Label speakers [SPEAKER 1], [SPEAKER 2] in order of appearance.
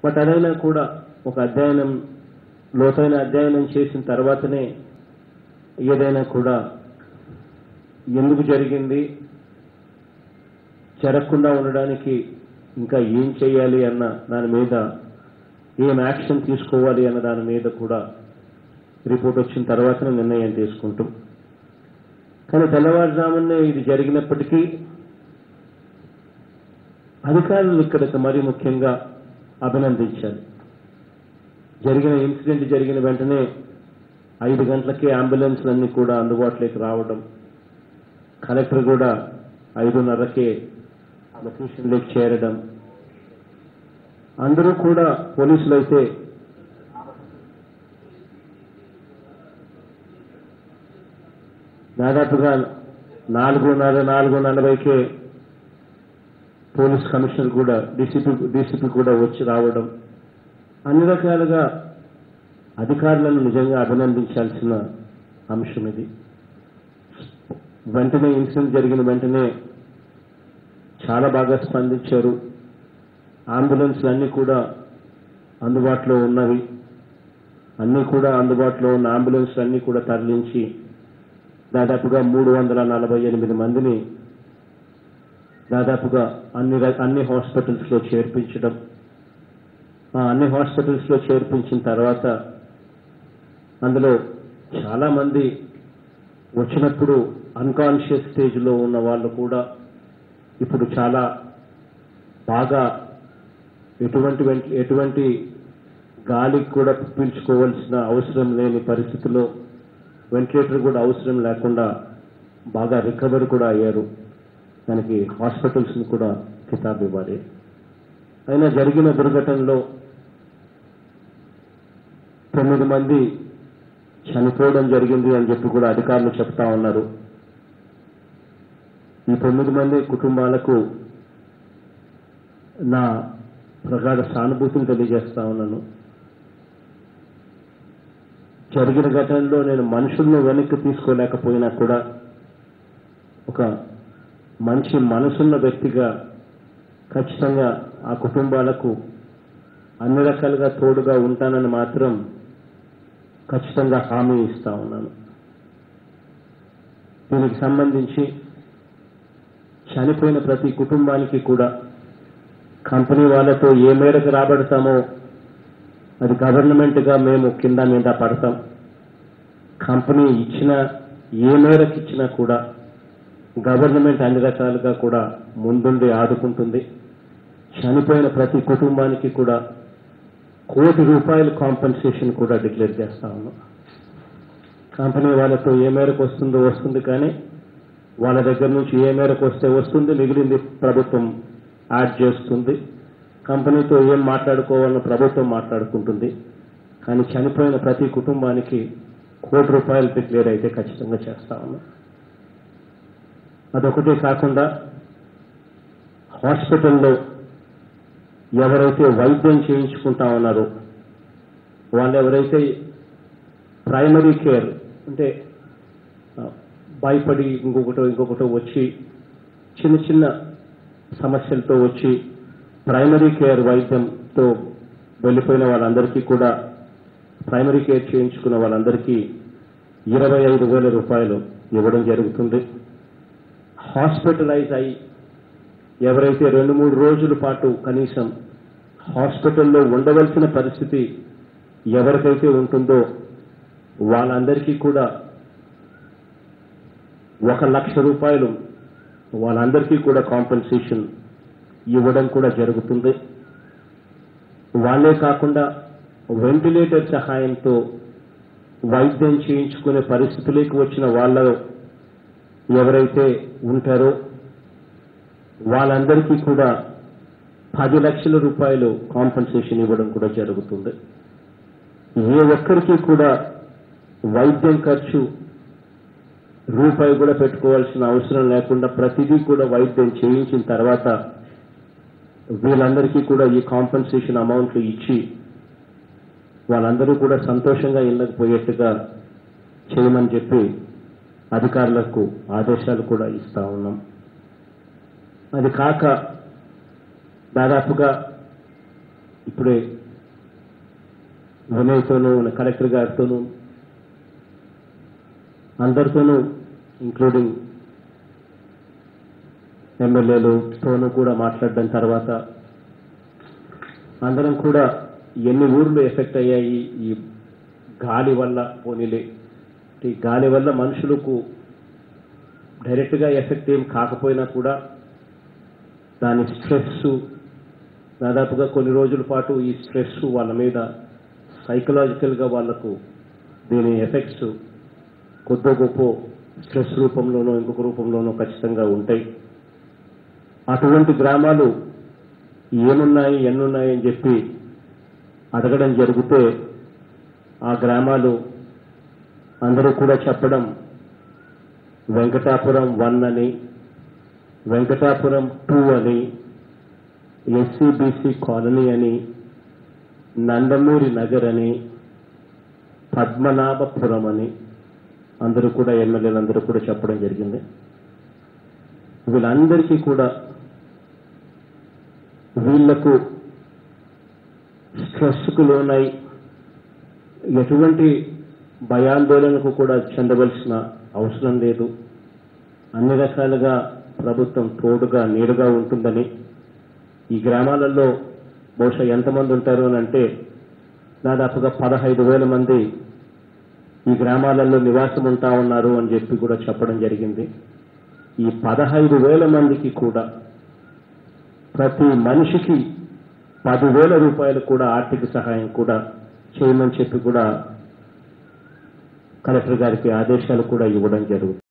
[SPEAKER 1] But అదైనా కూడా ఒక అధ్యయనం, లోతైన అధ్యయనం చేసిన తర్వాతనే ఏదైనా కూడా ఎందుకు జరిగింది, జరగకుండా ఉండడానికి ఇంకా ఏం చేయాలి అన్న దాని మీద, ఏం యాక్షన్ తీసుకోవాలి అన్న దాని మీద కూడా రిపోర్ట్ వచ్చిన తర్వాతనే నిర్ణయం తీసుకుంటాం. కానీ తెల్లవారుజామునే ఇది జరిగినప్పటికీ అధికారులు ఇక్కడికి మరీ ముఖ్యంగా అభినందించాలి. జరిగిన ఇన్సిడెంట్ జరిగిన వెంటనే 5 గంటలకే అంబులెన్స్లన్నీ కూడా అందుబాటులోకి రావడం, కలెక్టర్ కూడా 5:30కే లొకేషన్లోకి చేరడం, అందరూ కూడా పోలీసులు అయితే దాదాపుగా 4:40కే పోలీస్ కమిషనర్ కూడా డీసీపీ కూడా వచ్చి రావడం, అన్ని రకాలుగా అధికారులను నిజంగా అభినందించాల్సిన అంశం ఇది. వెంటనే ఇన్సిడెంట్ జరిగిన వెంటనే చాలా బాగా స్పందించారు. అంబులెన్స్లు అన్నీ కూడా అందుబాటులో ఉన్నవి, అన్నీ కూడా అందుబాటులో ఉన్న అంబులెన్స్లు అన్నీ కూడా తరలించి దాదాపుగా 348 మందిని దాదాపుగా అన్ని హాస్పిటల్స్లో చేర్పించడం, అన్ని హాస్పిటల్స్లో చేర్పించిన తర్వాత అందులో చాలా మంది వచ్చినప్పుడు అన్కాన్షియస్ స్టేజ్లో ఉన్న వాళ్ళు కూడా ఇప్పుడు చాలా బాగా ఎటువంటి గాలికి కూడా పీల్చుకోవాల్సిన అవసరం లేని పరిస్థితిలో, వెంటిలేటర్ కూడా అవసరం లేకుండా బాగా రికవరీ కూడా అయ్యారు. దానికి హాస్పిటల్స్ని కూడా కితాబ్ ఇవ్వాలి. అయినా జరిగిన దుర్ఘటనలో 9 మంది చనిపోవడం జరిగింది అని చెప్పి కూడా అధికారులు చెప్తా ఉన్నారు. ఈ 9 మంది కుటుంబాలకు నా ప్రగాఢ సానుభూతిని తెలియజేస్తా ఉన్నాను. జరిగిన ఘటనలో నేను మనుషులను వెనక్కి తీసుకోలేకపోయినా కూడా ఒక మంచి మనసున్న వ్యక్తిగా ఖచ్చితంగా ఆ కుటుంబాలకు అన్ని రకాలుగా తోడుగా ఉంటానని మాత్రం ఖచ్చితంగా హామీ ఇస్తా ఉన్నాను. దీనికి సంబంధించి చనిపోయిన ప్రతి కుటుంబానికి కూడా కంపెనీ వాళ్ళతో ఏ మేరకు రాబడతామో అది గవర్నమెంట్గా మేము కింద మీద పడతాం. కంపెనీ ఇచ్చిన ఏ మేరకు ఇచ్చినా కూడా గవర్నమెంట్ అన్ని రకాలుగా కూడా ముందుండి ఆదుకుంటుంది. చనిపోయిన ప్రతి కుటుంబానికి కూడా ₹1 కోటి కాంపెన్సేషన్ కూడా డిక్లేర్ చేస్తా ఉన్నాం. కంపెనీ వాళ్ళతో ఏ మేరకు వస్తుందో వస్తుంది, కానీ వాళ్ళ దగ్గర నుంచి ఏ మేరకు వస్తే వస్తుంది, మిగిలింది ప్రభుత్వం యాడ్ చేస్తుంది. కంపెనీతో ఏం మాట్లాడుకోవాలన్న ప్రభుత్వం మాట్లాడుకుంటుంది. కానీ చనిపోయిన ప్రతి కుటుంబానికి ₹1 కోటి డిక్లేర్ అయితే ఖచ్చితంగా చేస్తా ఉన్నాం. అదొకటే కాకుండా హాస్పిటల్లో ఎవరైతే వైద్యం చేయించుకుంటా ఉన్నారో వాళ్ళు ఎవరైతే ప్రైమరీ కేర్ అంటే భయపడి ఇంకొకటో వచ్చి చిన్న చిన్న సమస్యలతో వచ్చి ప్రైమరీ కేర్ వైద్యంతో వెళ్ళిపోయిన వాళ్ళందరికీ కూడా, ప్రైమరీ కేర్ చేయించుకున్న వాళ్ళందరికీ ₹25,000 ఇవ్వడం జరుగుతుంది. హాస్పిటలైజ్ అయి ఎవరైతే 2-3 రోజుల పాటు కనీసం హాస్పిటల్లో ఉండవలసిన పరిస్థితి ఎవరికైతే ఉంటుందో వాళ్ళందరికీ కూడా ₹1,00,000 వాళ్ళందరికీ కూడా కాంపెన్సేషన్ ఇవ్వడం కూడా జరుగుతుంది. వాళ్ళే కాకుండా వెంటిలేటర్ సహాయంతో వైద్యం చేయించుకునే పరిస్థితులకు వచ్చిన వాళ్ళు ఎవరైతే ఉంటారో వాళ్ళందరికీ కూడా ₹10 లక్షల కాంపెన్సేషన్ ఇవ్వడం కూడా జరుగుతుంది. ఏ ఒక్కరికి కూడా వైద్యం ఖర్చు రూపాయి కూడా పెట్టుకోవాల్సిన అవసరం లేకుండా ప్రతిదీ కూడా వైద్యం చేయించిన తర్వాత వీళ్ళందరికీ కూడా ఈ కాంపెన్సేషన్ అమౌంట్లు ఇచ్చి వాళ్ళందరూ కూడా సంతోషంగా ఇళ్ళకు పోయేట్టుగా చేయమని చెప్పి అధికారులకు ఆదేశాలు కూడా ఇస్తా ఉన్నాం. అది కాక దాదాపుగా ఇప్పుడే వినయ్తోనూ కలెక్టర్ గారితోనూ అందరితోనూ ఇంక్లూడింగ్ ఎమ్మెల్యేలతోనూ కూడా మాట్లాడడం తర్వాత అందరం కూడా ఎన్ని ఊర్లు ఎఫెక్ట్ అయ్యాయి ఈ గాలి వల్ల, పోనీలే ఈ గాలి వల్ల మనుషులకు డైరెక్ట్గా ఎఫెక్ట్ ఏం కాకపోయినా కూడా దాని స్ట్రెస్ దాదాపుగా కొన్ని రోజుల పాటు ఈ స్ట్రెస్ వాళ్ళ మీద సైకలాజికల్గా వాళ్లకు దీని ఎఫెక్ట్స్ కొద్ది గొప్ప స్ట్రెస్ రూపంలోనో ఇంకొక రూపంలోనో ఖచ్చితంగా ఉంటాయి. అటువంటి గ్రామాలు ఏమున్నాయి ఎన్నున్నాయి అని చెప్పి అడగడం జరిగితే ఆ గ్రామాలు అందరూ కూడా చెప్పడం వెంకటాపురం 1 అని, వెంకటాపురం 2 అని, ఎస్సీబీసీ కాలనీ అని, నందమూరి నగర్ అని, పద్మనాభపురం అని అందరూ కూడా ఎమ్మెల్యేలందరూ కూడా చెప్పడం జరిగింది. వీళ్ళందరికీ కూడా వీళ్లకు స్ట్రెస్కు లోనై ఎటువంటి భయాందోళనకు కూడా చెందవలసిన అవసరం లేదు. అన్ని రకాలుగా ప్రభుత్వం తోడుగా నీడుగా ఉంటుందని, ఈ గ్రామాలలో బహుశా ఎంతమంది ఉంటారు అని అంటే దాదాపుగా 15,000 మంది ఈ గ్రామాలలో నివాసం ఉంటా ఉన్నారు అని చెప్పి కూడా చెప్పడం జరిగింది. ఈ 15,000 మందికి కూడా ప్రతి మనిషికి 10,000 రూపాయలు కూడా ఆర్థిక సహాయం కూడా చేయమని చెప్పి కూడా కలెక్టర్ గారికి ఆదేశాలు కూడా ఇవ్వడం జరుగుతుంది.